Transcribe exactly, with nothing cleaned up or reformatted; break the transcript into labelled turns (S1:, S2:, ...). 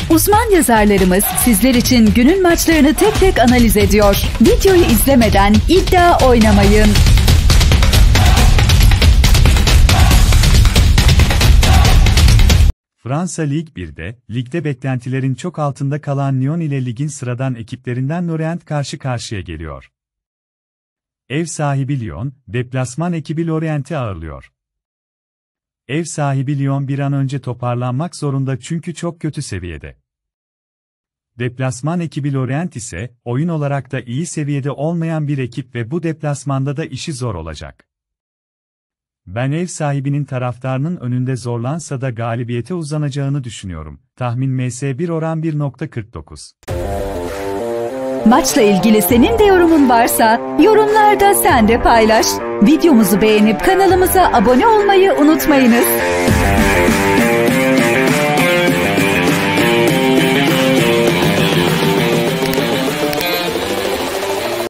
S1: Uzman yazarlarımız sizler için günün maçlarını tek tek analiz ediyor. Videoyu izlemeden iddia oynamayın.
S2: Fransa Lig bir'de, ligde beklentilerin çok altında kalan Lyon ile ligin sıradan ekiplerinden Lorient karşı karşıya geliyor. Ev sahibi Lyon, deplasman ekibi Lorient'i ağırlıyor. Ev sahibi Lyon bir an önce toparlanmak zorunda çünkü çok kötü seviyede. Deplasman ekibi Lorient ise, oyun olarak da iyi seviyede olmayan bir ekip ve bu deplasmanda da işi zor olacak. Ben ev sahibinin taraftarının önünde zorlansa da galibiyete uzanacağını düşünüyorum. Tahmin M S bir oran bir nokta kırk dokuz.
S1: Maçla ilgili senin de yorumun varsa, yorumlarda sen de paylaş. Videomuzu beğenip kanalımıza abone olmayı unutmayınız.